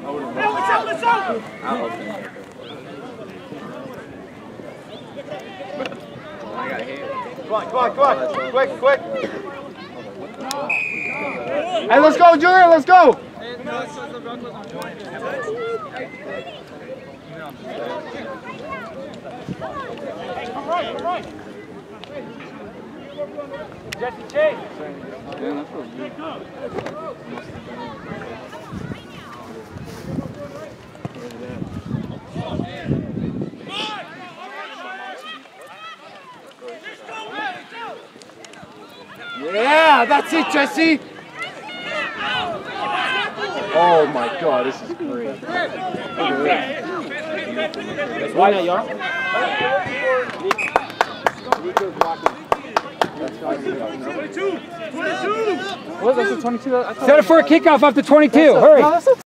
Let's out! I got hit. Come on. Quick. Hey, let's go, Julian, let's go! All right. Jesse Chase. Yeah, that's it, Jesse. Oh my God, this is great. Why not, y'all? What? That's a 22. Set it for a kickoff up to 22. Hurry.